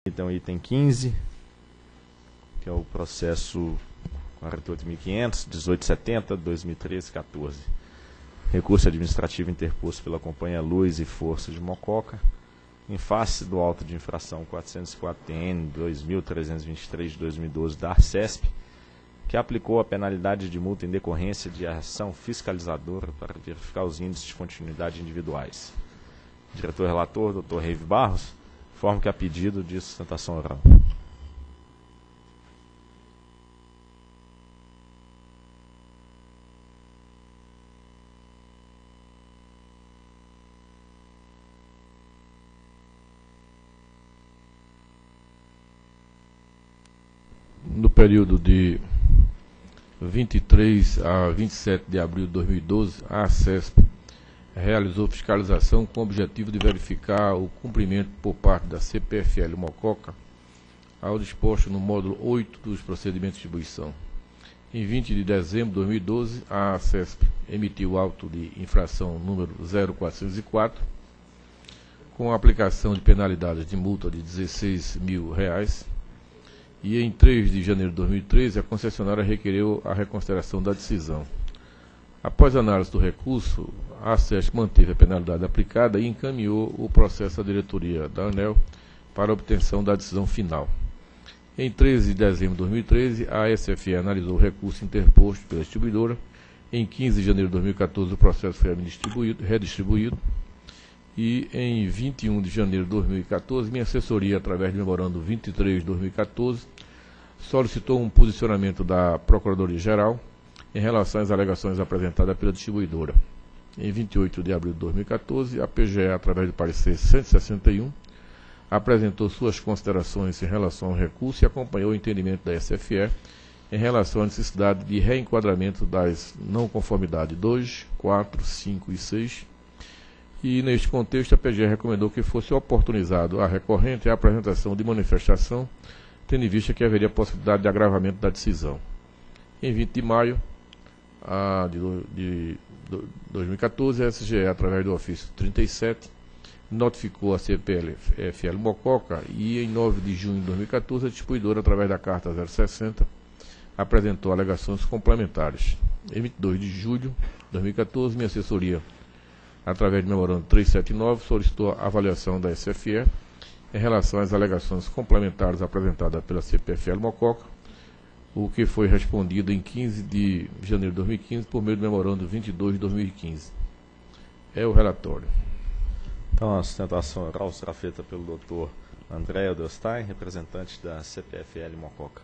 Então, item 15, que é o processo 48.500, 1870, 2013-14. Recurso administrativo interposto pela Companhia Luz e Força de Mococa, em face do auto de infração 404-TN 2323 de 2012 da Arcesp, que aplicou a penalidade de multa em decorrência de ação fiscalizadora para verificar os índices de continuidade individuais. Diretor-relator, Dr. Reive Barros, informa que há pedido de sustentação oral. No período de 23 a 27 de abril de 2012, a Arcesp realizou fiscalização com o objetivo de verificar o cumprimento por parte da CPFL Mococa ao disposto no módulo 8 dos procedimentos de distribuição. Em 20 de dezembro de 2012, a Arcesp emitiu auto de infração número 0404, com a aplicação de penalidades de multa de R$16 mil, e em 3 de janeiro de 2013, a concessionária requereu a reconsideração da decisão. Após análise do recurso, a Arcesp manteve a penalidade aplicada e encaminhou o processo à diretoria da ANEEL para a obtenção da decisão final. Em 13 de dezembro de 2013, a SFE analisou o recurso interposto pela distribuidora. Em 15 de janeiro de 2014, o processo foi redistribuído. E em 21 de janeiro de 2014, minha assessoria, através do memorando 23 de 2014, solicitou um posicionamento da Procuradoria-Geral em relação às alegações apresentadas pela distribuidora. Em 28 de abril de 2014, a PGE, através do parecer 161, apresentou suas considerações em relação ao recurso e acompanhou o entendimento da SFE em relação à necessidade de reenquadramento das não conformidades 2, 4, 5 e 6, e neste contexto a PGE recomendou que fosse oportunizado a recorrente a apresentação de manifestação, tendo em vista que haveria possibilidade de agravamento da decisão. Em 20 de maio de 2014, a SGE, através do ofício 37, notificou a CPFL Mococa e em 9 de junho de 2014, a distribuidora, através da carta 060, apresentou alegações complementares. Em 22 de julho de 2014, minha assessoria, através do memorando 379, solicitou a avaliação da SFE em relação às alegações complementares apresentadas pela CPFL Mococa, o que foi respondido em 15 de janeiro de 2015 por meio do memorando 22 de 2015. É o relatório. Então, a sustentação oral será feita pelo Dr. André Edelstein, representante da CPFL Mococa.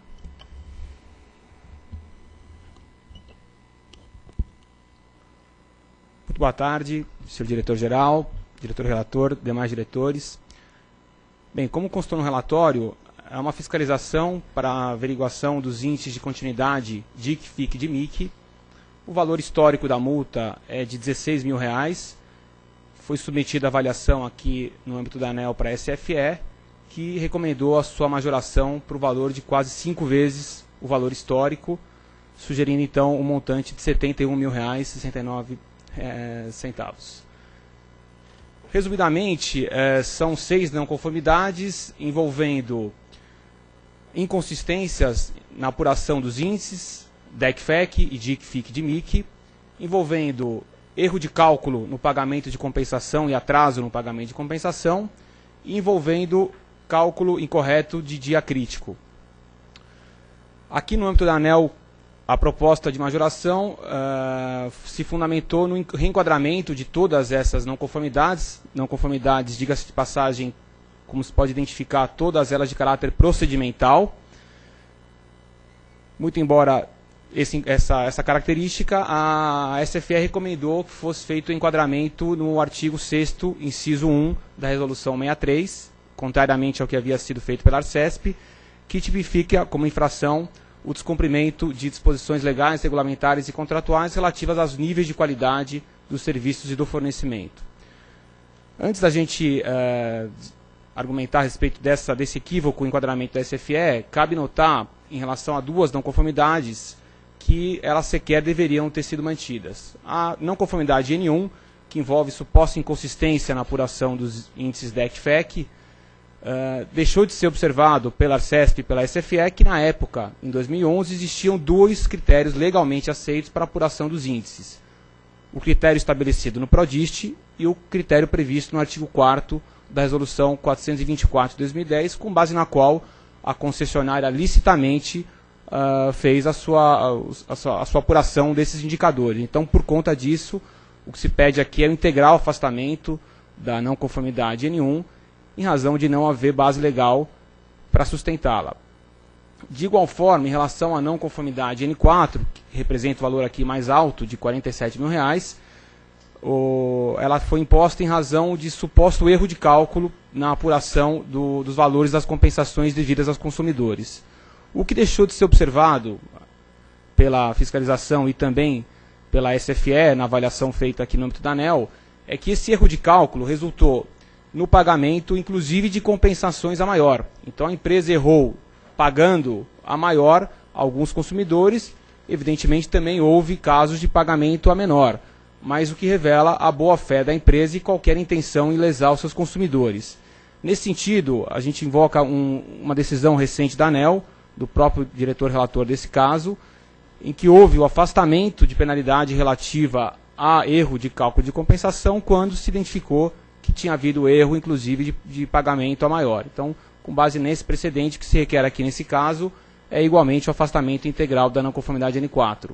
Muito boa tarde, senhor diretor-geral, diretor-relator, demais diretores. Bem, como constou no relatório, é uma fiscalização para a averiguação dos índices de continuidade DIC, FIC e DMIC. O valor histórico da multa é de R$16 mil. Foi submetida a avaliação aqui no âmbito da ANEEL para a SFE, que recomendou a sua majoração para o valor de quase 5 vezes o valor histórico, sugerindo então um montante de R$71 mil, 69 centavos. Resumidamente, são 6 não conformidades envolvendo inconsistências na apuração dos índices DEC-FEC e DIC-FIC de MIC, envolvendo erro de cálculo no pagamento de compensação e atraso no pagamento de compensação, e envolvendo cálculo incorreto de dia crítico. Aqui no âmbito da ANEEL, a proposta de majoração se fundamentou no reenquadramento de todas essas não conformidades, diga-se de passagem, como se pode identificar, todas elas de caráter procedimental. Muito embora essa característica, a SFE recomendou que fosse feito o enquadramento no artigo 6º, inciso 1 da Resolução 63, contrariamente ao que havia sido feito pela Arcesp, que tipifica como infração o descumprimento de disposições legais, regulamentares e contratuais relativas aos níveis de qualidade dos serviços e do fornecimento. Antes da gente argumentar a respeito desse equívoco enquadramento da SFE, cabe notar, em relação a 2 não conformidades, que elas sequer deveriam ter sido mantidas. A não conformidade N1, que envolve suposta inconsistência na apuração dos índices DEC-FEC, deixou de ser observado pela Arcesp e pela SFE que, na época, em 2011, existiam dois critérios legalmente aceitos para a apuração dos índices. O critério estabelecido no PRODIST e o critério previsto no artigo 4º da Resolução 424 de 2010, com base na qual a concessionária licitamente fez a sua apuração desses indicadores. Então, por conta disso, o que se pede aqui é o integral afastamento da não conformidade N1, em razão de não haver base legal para sustentá-la. De igual forma, em relação à não conformidade N4, que representa o valor aqui mais alto, de R$ 47 mil, ela foi imposta em razão de suposto erro de cálculo na apuração dos valores das compensações devidas aos consumidores. O que deixou de ser observado pela fiscalização e também pela SFE, na avaliação feita aqui no âmbito da ANEEL, é que esse erro de cálculo resultou no pagamento, inclusive, de compensações a maior. Então, a empresa errou pagando a maior alguns consumidores. Evidentemente, também houve casos de pagamento a menor, mas o que revela a boa-fé da empresa e qualquer intenção em lesar os seus consumidores. Nesse sentido, a gente invoca uma decisão recente da ANEEL, do próprio diretor relator desse caso, em que houve o afastamento de penalidade relativa a erro de cálculo de compensação quando se identificou que tinha havido erro, inclusive, de pagamento a maior. Então, com base nesse precedente, o que se requer aqui nesse caso é igualmente o afastamento integral da não conformidade N4.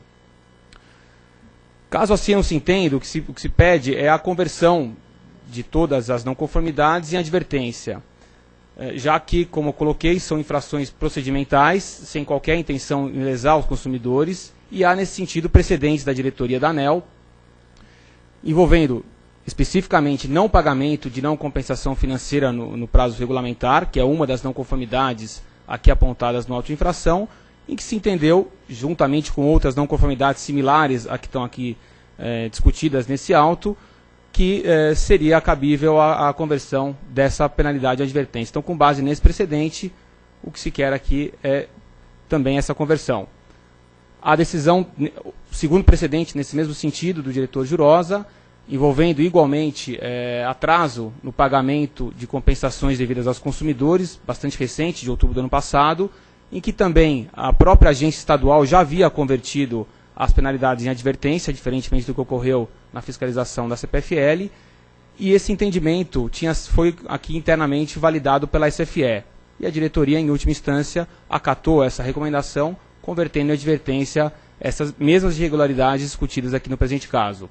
Caso assim não se entenda, o que se pede é a conversão de todas as não conformidades em advertência, já que, como eu coloquei, são infrações procedimentais, sem qualquer intenção em lesar os consumidores, e há, nesse sentido, precedentes da diretoria da ANEEL, envolvendo especificamente não pagamento de não compensação financeira no prazo regulamentar, que é uma das não conformidades aqui apontadas no auto de infração, em que se entendeu, juntamente com outras não conformidades similares a que estão aqui discutidas nesse auto, que seria cabível a conversão dessa penalidade de advertência. Então, com base nesse precedente, o que se quer aqui é também essa conversão. A decisão, segundo precedente, nesse mesmo sentido, do diretor Jurosa, envolvendo igualmente atraso no pagamento de compensações devidas aos consumidores, bastante recente, de outubro do ano passado, em que também a própria agência estadual já havia convertido as penalidades em advertência, diferentemente do que ocorreu na fiscalização da CPFL, e esse entendimento foi aqui internamente validado pela SFE. E a diretoria, em última instância, acatou essa recomendação, convertendo em advertência essas mesmas irregularidades discutidas aqui no presente caso.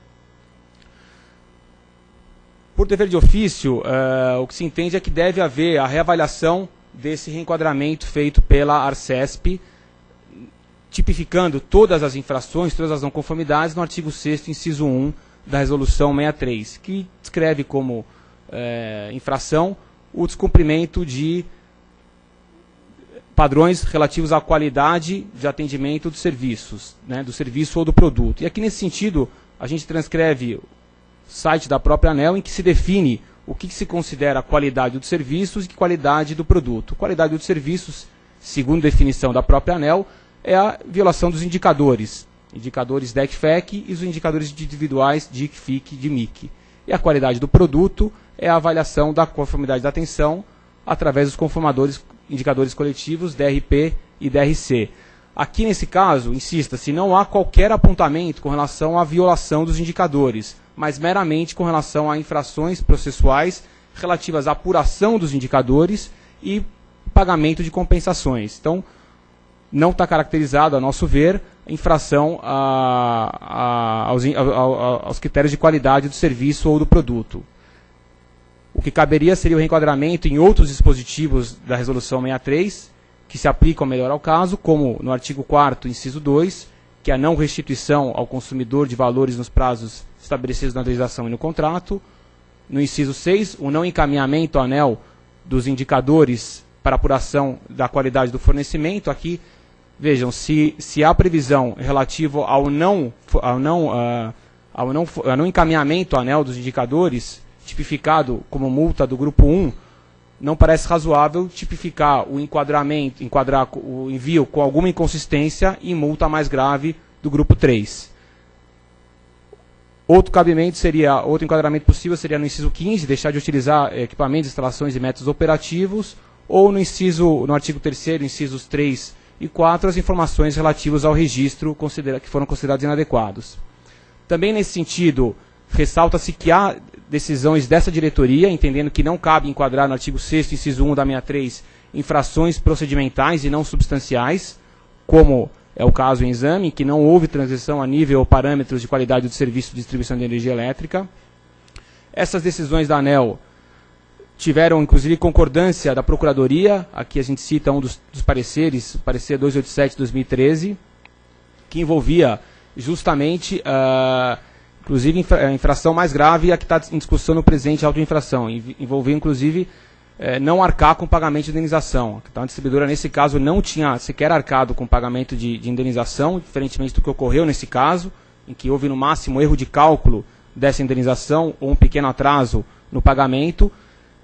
Por dever de ofício, o que se entende é que deve haver a reavaliação desse reenquadramento feito pela Arcesp, tipificando todas as infrações, todas as não conformidades no artigo 6º, inciso 1 da Resolução 63, que descreve como infração o descumprimento de padrões relativos à qualidade de atendimento dos serviços, do serviço ou do produto. E aqui, nesse sentido, a gente transcreve site da própria ANEEL, em que se define o que se considera qualidade dos serviços e qualidade do produto. Qualidade dos serviços, segundo definição da própria ANEEL, é a violação dos indicadores DEC-FEC e os indicadores individuais DIC, FIC e DMIC. E a qualidade do produto é a avaliação da conformidade da atenção através dos conformadores, indicadores coletivos DRP e DRC. Aqui, nesse caso, insista-se, não há qualquer apontamento com relação à violação dos indicadores, mas meramente com relação a infrações processuais relativas à apuração dos indicadores e pagamento de compensações. Então, não está caracterizado, a nosso ver, infração aos critérios de qualidade do serviço ou do produto. O que caberia seria o reenquadramento em outros dispositivos da Resolução 63, que se aplicam melhor ao caso, como no artigo 4º, inciso 2, que é a não restituição ao consumidor de valores nos prazos estabelecidos na legislação e no contrato. No inciso 6, o não encaminhamento à ANEEL dos indicadores para apuração da qualidade do fornecimento. Aqui, vejam, se há previsão relativa ao não encaminhamento à ANEEL dos indicadores, tipificado como multa do grupo 1, não parece razoável tipificar enquadrar o envio com alguma inconsistência em multa mais grave do grupo 3. Outro enquadramento possível seria no inciso 15, deixar de utilizar equipamentos, instalações e métodos operativos, ou no artigo 3º, incisos 3 e 4, as informações relativas ao registro que foram considerados inadequados. Também nesse sentido, ressalta-se que há decisões dessa diretoria, entendendo que não cabe enquadrar no artigo 6º, inciso 1 da 63, infrações procedimentais e não substanciais, como é o caso em exame, que não houve transgressão a nível ou parâmetros de qualidade do serviço de distribuição de energia elétrica. Essas decisões da ANEEL tiveram, inclusive, concordância da Procuradoria. Aqui a gente cita um dos pareceres, o parecer 287 de 2013, que envolvia justamente, inclusive, a infração mais grave, a que está em discussão no presente, a autoinfração, envolveu, inclusive, não arcar com pagamento de indenização. Então, a distribuidora, nesse caso, não tinha sequer arcado com pagamento de indenização, diferentemente do que ocorreu nesse caso, em que houve, no máximo, erro de cálculo dessa indenização ou um pequeno atraso no pagamento,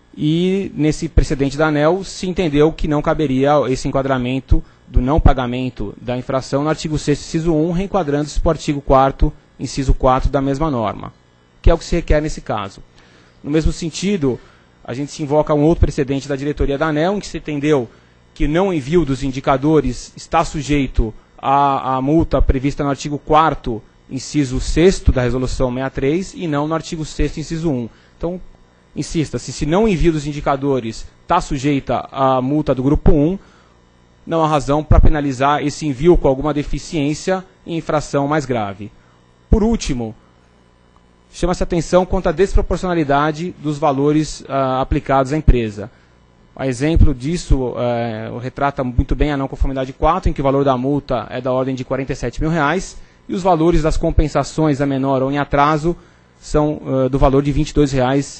e, nesse precedente da ANEEL, se entendeu que não caberia esse enquadramento do não pagamento da infração no artigo 6º, inciso 1, reenquadrando-se para o artigo 4º, inciso 4 da mesma norma, que é o que se requer nesse caso. No mesmo sentido, a gente se invoca um outro precedente da diretoria da ANEEL, em que se entendeu que o não envio dos indicadores está sujeito à multa prevista no artigo 4º, inciso 6º da resolução 63, e não no artigo 6º, inciso 1. Então, insista-se, se não envio dos indicadores está sujeita à multa do grupo 1, não há razão para penalizar esse envio com alguma deficiência em infração mais grave. Por último, chama-se atenção quanto à desproporcionalidade dos valores aplicados à empresa. A exemplo disso, retrata muito bem a não conformidade 4, em que o valor da multa é da ordem de R$ 47 mil, e os valores das compensações a menor ou em atraso são do valor de R$ 22,01.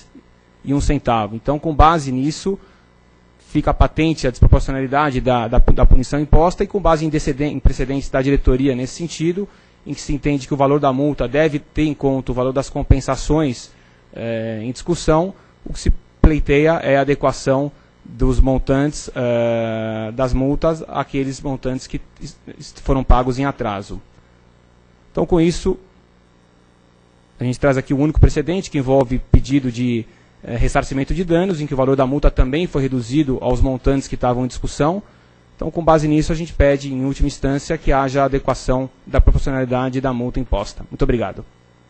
Então, com base nisso, fica patente a desproporcionalidade da punição imposta, e com base em precedentes da diretoria nesse sentido, em que se entende que o valor da multa deve ter em conta o valor das compensações em discussão, o que se pleiteia é a adequação dos montantes das multas àqueles montantes que foram pagos em atraso. Então, com isso, a gente traz aqui o único precedente que envolve pedido de ressarcimento de danos, em que o valor da multa também foi reduzido aos montantes que estavam em discussão. Então, com base nisso, a gente pede, em última instância, que haja adequação da proporcionalidade da multa imposta. Muito obrigado.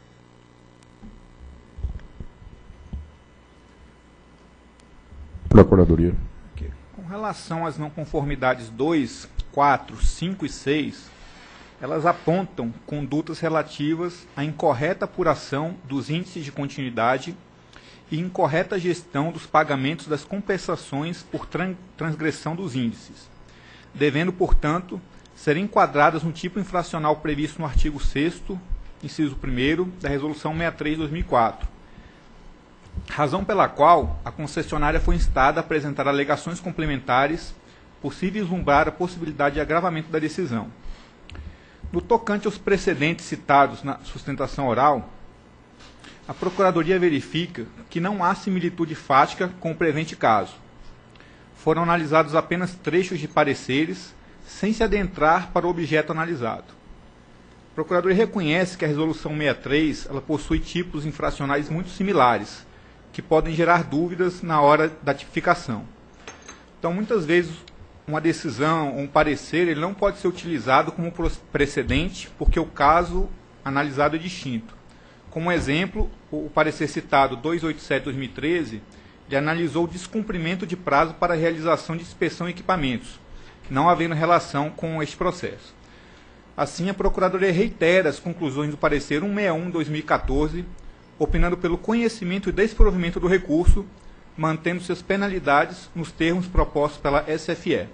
Procuradoria. Com relação às não conformidades 2, 4, 5 e 6, elas apontam condutas relativas à incorreta apuração dos índices de continuidade e incorreta gestão dos pagamentos das compensações por transgressão dos índices, devendo, portanto, ser enquadradas no tipo infracional previsto no artigo 6º, inciso 1º, da Resolução 63 de 2004, razão pela qual a concessionária foi instada a apresentar alegações complementares por se vislumbrar a possibilidade de agravamento da decisão. No tocante aos precedentes citados na sustentação oral, a Procuradoria verifica que não há similitude fática com o presente caso. Foram analisados apenas trechos de pareceres, sem se adentrar para o objeto analisado. A Procuradoria reconhece que a Resolução 63 ela possui tipos infracionais muito similares, que podem gerar dúvidas na hora da tipificação. Então, muitas vezes, uma decisão ou um parecer ele não pode ser utilizado como precedente, porque o caso analisado é distinto. Como exemplo, o parecer citado 287/2013, ele analisou o descumprimento de prazo para a realização de inspeção em equipamentos, não havendo relação com este processo. Assim, a Procuradoria reitera as conclusões do parecer 161/2014, opinando pelo conhecimento e desprovimento do recurso, mantendo suas penalidades nos termos propostos pela SFE.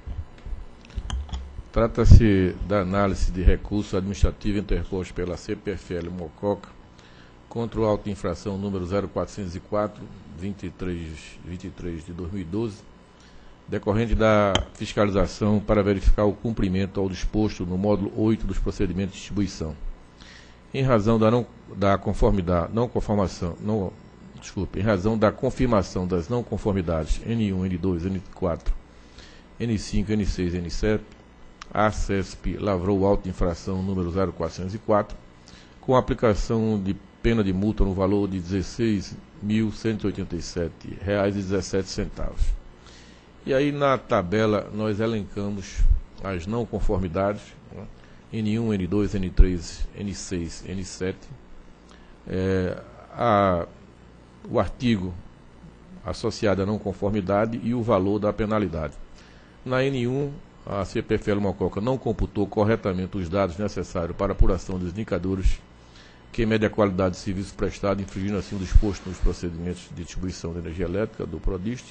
Trata-se da análise de recurso administrativo interposto pela CPFL Mococa contra o auto de infração número 0404, 23 de 2012, decorrente da fiscalização para verificar o cumprimento ao disposto no módulo 8 dos procedimentos de distribuição. Em razão em razão da confirmação das não conformidades N1, N2, N4, N5, N6 e N7, a ACESP lavrou o auto de infração número 0404, com aplicação de pena de multa no valor de R$ 16.187,17. E aí na tabela nós elencamos as não conformidades, né? N1, N2, N3, N6, N7. O artigo associado à não conformidade e o valor da penalidade. Na N1, a CPFL Mococa não computou corretamente os dados necessários para a apuração dos indicadores que mede a qualidade de serviço prestado, infringindo assim o disposto nos procedimentos de distribuição de energia elétrica do Prodist.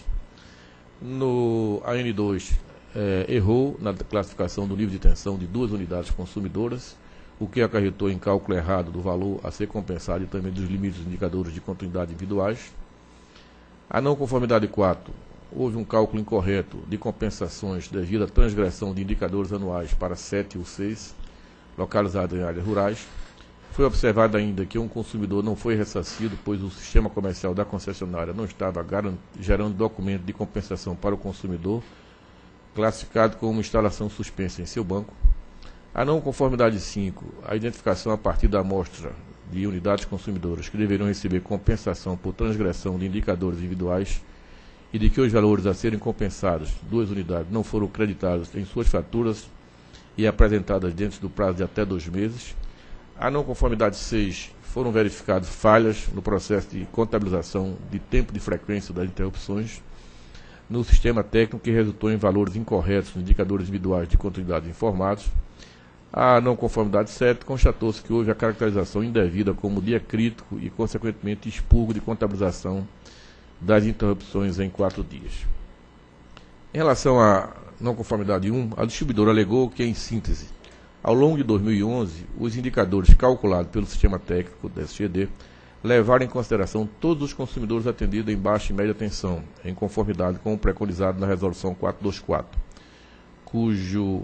A N2 errou na classificação do nível de tensão de 2 unidades consumidoras, o que acarretou em cálculo errado do valor a ser compensado e também dos limites dos indicadores de continuidade individuais. A não conformidade 4, houve um cálculo incorreto de compensações devido à transgressão de indicadores anuais para 7 ou 6, localizados em áreas rurais. Foi observado ainda que um consumidor não foi ressarcido, pois o sistema comercial da concessionária não estava gerando documento de compensação para o consumidor, classificado como instalação suspensa em seu banco. A não conformidade 5, a identificação a partir da amostra de unidades consumidoras que deveriam receber compensação por transgressão de indicadores individuais e de que os valores a serem compensados, 2 unidades, não foram creditados em suas faturas e apresentadas dentro do prazo de até 2 meses. A não conformidade 6, foram verificadas falhas no processo de contabilização de tempo de frequência das interrupções no sistema técnico, que resultou em valores incorretos nos indicadores individuais de continuidade informados. A não conformidade 7, constatou-se que houve a caracterização indevida como dia crítico e, consequentemente, expurgo de contabilização das interrupções em 4 dias. Em relação à não conformidade 1, a distribuidora alegou que, em síntese, ao longo de 2011, os indicadores calculados pelo sistema técnico da SGD levaram em consideração todos os consumidores atendidos em baixa e média tensão, em conformidade com o preconizado na Resolução 424, cujo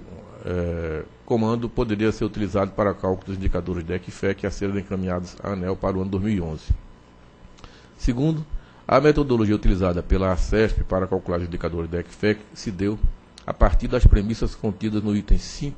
comando poderia ser utilizado para cálculo dos indicadores DEC e FEC a serem encaminhados à ANEEL para o ano 2011. Segundo, a metodologia utilizada pela ACESP para calcular os indicadores DEC e FEC se deu a partir das premissas contidas no item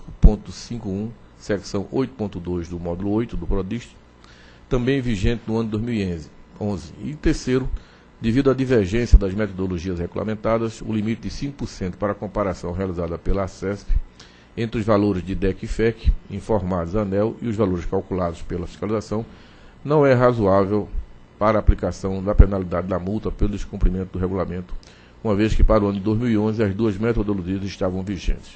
5.51, secção 8.2 do módulo 8 do Prodist, também vigente no ano 2011. E terceiro, devido à divergência das metodologias regulamentadas, o limite de 5% para a comparação realizada pela ACESP entre os valores de DEC e FEC informados à ANEEL e os valores calculados pela fiscalização não é razoável para a aplicação da penalidade da multa pelo descumprimento do regulamento, uma vez que para o ano de 2011 as 2 metodologias estavam vigentes.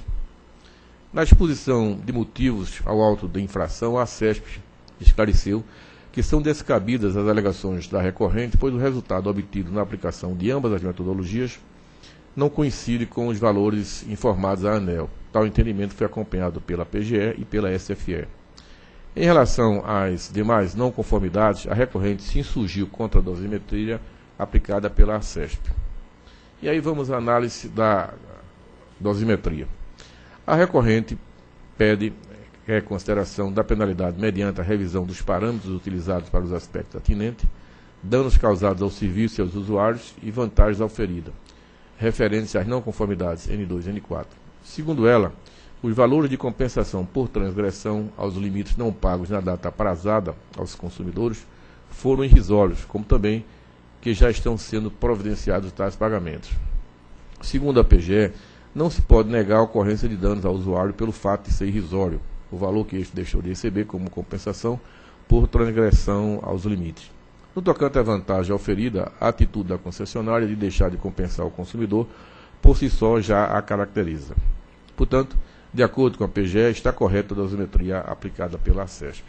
Na exposição de motivos ao auto de infração, a ACESP esclareceu que são descabidas as alegações da recorrente, pois o resultado obtido na aplicação de ambas as metodologias não coincide com os valores informados à ANEEL. Tal entendimento foi acompanhado pela PGE e pela SFE. Em relação às demais não conformidades, a recorrente se insurgiu contra a dosimetria aplicada pela ACESP. E aí vamos à análise da dosimetria. A recorrente pede reconsideração da penalidade mediante a revisão dos parâmetros utilizados para os aspectos atinentes, danos causados ao serviço e aos usuários e vantagens auferidas, referentes às não conformidades N2 e N4. Segundo ela, os valores de compensação por transgressão aos limites não pagos na data aprazada aos consumidores foram irrisórios, como também que já estão sendo providenciados tais pagamentos. Segundo a PGE, não se pode negar a ocorrência de danos ao usuário pelo fato de ser irrisório o valor que este deixou de receber como compensação por transgressão aos limites. No tocante à vantagem oferida, a atitude da concessionária de deixar de compensar o consumidor por si só já a caracteriza. Portanto, de acordo com a PGE, está correta a dosimetria aplicada pela ACESP.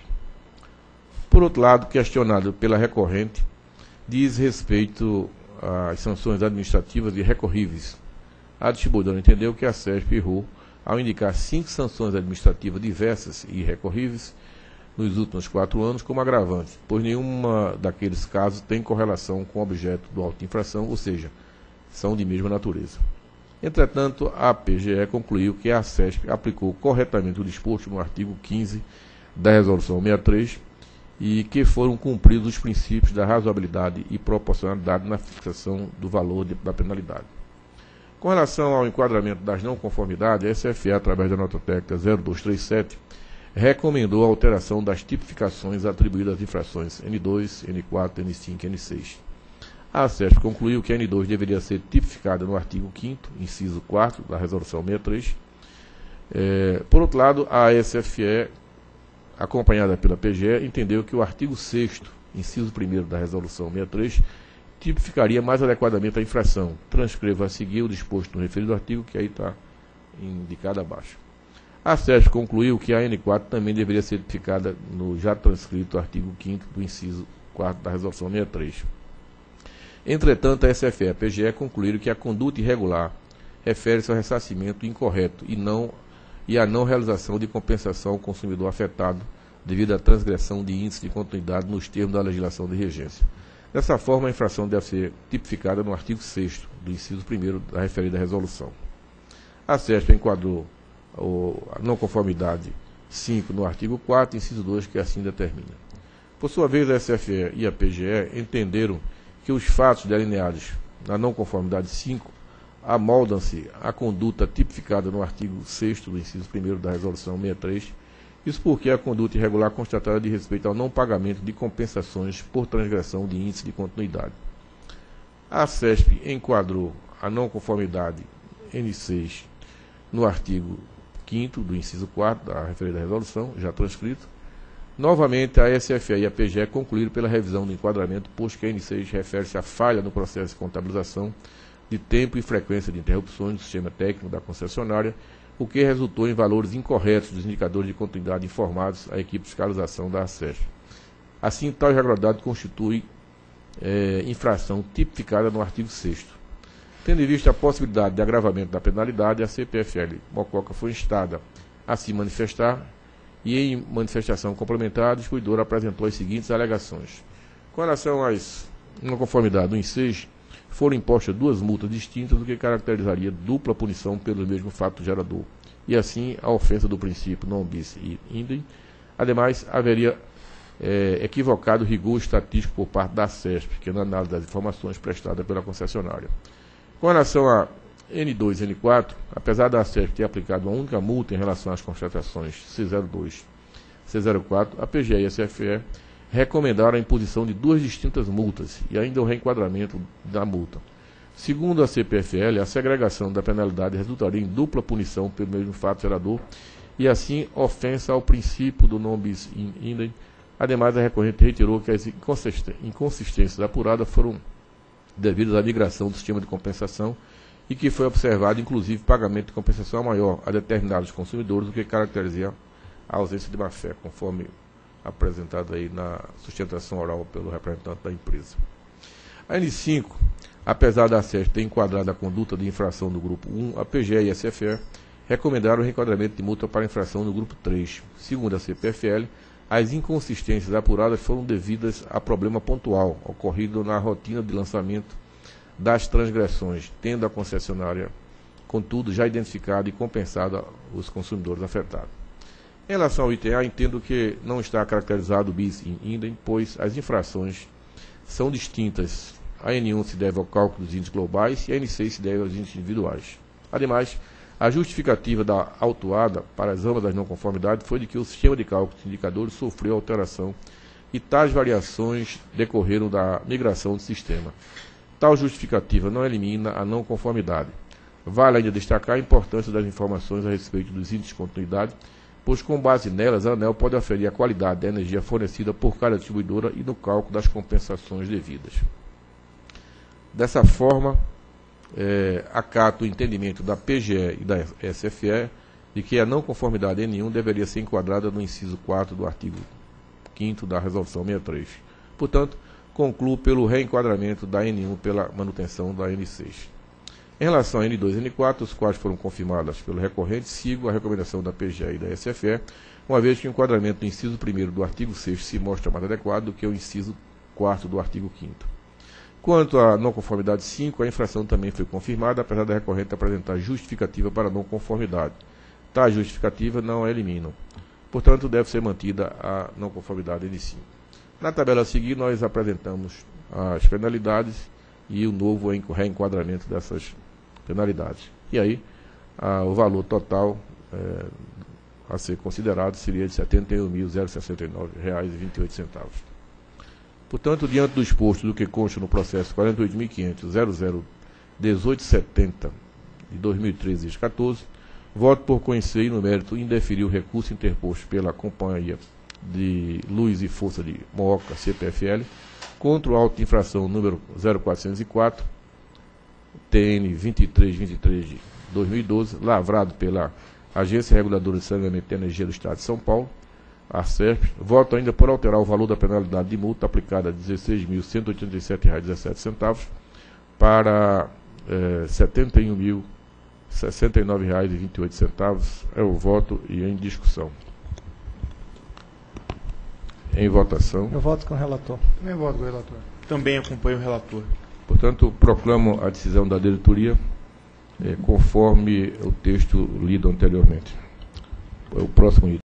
Por outro lado, questionado pela recorrente, diz respeito às sanções administrativas e recorríveis. A distribuidora entendeu que a ACESP errou ao indicar 5 sanções administrativas diversas e recorríveis nos últimos 4 anos como agravante, pois nenhuma daqueles casos tem correlação com o objeto do auto de infração, ou seja, são de mesma natureza. Entretanto, a PGE concluiu que a ACESP aplicou corretamente o disposto no artigo 15 da Resolução 63 e que foram cumpridos os princípios da razoabilidade e proporcionalidade na fixação do valor da penalidade. Com relação ao enquadramento das não conformidades, a SFE, através da nota técnica 0237, recomendou a alteração das tipificações atribuídas às infrações N2, N4, N5 e N6. A ACESP concluiu que a N2 deveria ser tipificada no artigo 5º, inciso 4º da Resolução 63. Por outro lado, a SFE, acompanhada pela PGE, entendeu que o artigo 6º, inciso 1º da Resolução 63, tipificaria mais adequadamente a infração. Transcrevo a seguir o disposto no referido artigo, que aí está indicado abaixo. A ACESP concluiu que a N4 também deveria ser tipificada no já transcrito artigo 5º do inciso 4º da Resolução 63. Entretanto, a SFE e a PGE concluíram que a conduta irregular refere-se ao ressarcimento incorreto e à não realização de compensação ao consumidor afetado devido à transgressão de índice de continuidade nos termos da legislação de regência. Dessa forma, a infração deve ser tipificada no artigo 6º do inciso 1º da referida resolução. A CESP enquadrou a não conformidade 5 no artigo 4º, inciso 2, que assim determina. Por sua vez, a SFE e a PGE entenderam que os fatos delineados na não conformidade 5 amoldam-se à conduta tipificada no artigo 6º do inciso 1º da Resolução 63, isso porque a conduta irregular constatada de respeito ao não pagamento de compensações por transgressão de índice de continuidade. A CESP enquadrou a não conformidade N6 no artigo 5º do inciso 4º da referida resolução, já transcrito. Novamente, a SFE e a PGE concluíram pela revisão do enquadramento, posto que a N6 refere-se à falha no processo de contabilização de tempo e frequência de interrupções do sistema técnico da concessionária, o que resultou em valores incorretos dos indicadores de continuidade informados à equipe de fiscalização da ACESP. Assim, tal irregularidade constitui infração tipificada no artigo 6º. Tendo em vista a possibilidade de agravamento da penalidade, a CPFL Mococa foi instada a se manifestar e, em manifestação complementar, a distribuidora apresentou as seguintes alegações. Com relação às não conformidade do INSEJ, foram impostas duas multas distintas, o que caracterizaria dupla punição pelo mesmo fato gerador, e assim a ofensa do princípio non bis idem. Ademais, haveria equivocado rigor estatístico por parte da CESP, que na análise das informações prestadas pela concessionária. Com relação a N2 e N4, apesar da CESP ter aplicado uma única multa em relação às constatações C02 e C04, a PGE e a CFE recomendaram a imposição de duas distintas multas e ainda o reenquadramento da multa. Segundo a CPFL, a segregação da penalidade resultaria em dupla punição pelo mesmo fato gerador e assim ofensa ao princípio do non bis in idem. Ademais, a recorrente reiterou que as inconsistências apuradas foram devidas à migração do sistema de compensação e que foi observado, inclusive, pagamento de compensação maior a determinados consumidores, o que caracteriza a ausência de má-fé, conforme apresentado aí na sustentação oral pelo representante da empresa. A N5, apesar da CESP ter enquadrado a conduta de infração do grupo 1, a PGE e a CFE recomendaram o reenquadramento de multa para infração do grupo 3. Segundo a CPFL, as inconsistências apuradas foram devidas a problema pontual ocorrido na rotina de lançamento das transgressões, tendo a concessionária, contudo, já identificado e compensado os consumidores afetados. Em relação ao item A, entendo que não está caracterizado o bis in idem, pois as infrações são distintas. A N1 se deve ao cálculo dos índices globais e a N6 se deve aos índices individuais. Ademais, a justificativa da autuada para as ambas as não conformidades foi de que o sistema de cálculo dos indicadores sofreu alteração e tais variações decorreram da migração do sistema. Tal justificativa não elimina a não conformidade. Vale ainda destacar a importância das informações a respeito dos índices de continuidade, pois com base nelas a ANEEL pode aferir a qualidade da energia fornecida por cada distribuidora e no cálculo das compensações devidas. Dessa forma, acato o entendimento da PGE e da SFE de que a não conformidade N1 deveria ser enquadrada no inciso 4 do artigo 5º da Resolução 63. Portanto, concluo pelo reenquadramento da N1 pela manutenção da N6. Em relação a N2 e N4, os quais foram confirmadas pelo recorrente, sigo a recomendação da PGE e da SFE, uma vez que o enquadramento do inciso 1º do artigo 6º se mostra mais adequado do que o inciso 4º do artigo 5º. Quanto à não conformidade 5, a infração também foi confirmada, apesar da recorrente apresentar justificativa para não conformidade. Tais justificativas não a eliminam. Portanto, deve ser mantida a não conformidade N5. Na tabela a seguir, nós apresentamos as penalidades e o novo reenquadramento dessas penalidades. E aí, o valor total a ser considerado seria de R$ 71.069,28. Portanto, diante do exposto do que consta no processo 48.500.001870 de 2013-14, voto por conhecer e no mérito indeferir o recurso interposto pela Companhia de Luz e Força de Mooca, CPFL, contra o auto de infração número 0404, TN 2323 de 2012, lavrado pela Agência Reguladora de Saneamento e Energia do Estado de São Paulo, a SERP. Voto ainda por alterar o valor da penalidade de multa aplicada a R$ 16.187,17 para R$ 71.069,28. É o voto e em discussão. Em votação. Eu voto com o relator. Também voto com o relator. Também acompanho o relator. Portanto, proclamo a decisão da diretoria conforme o texto lido anteriormente. O próximo item.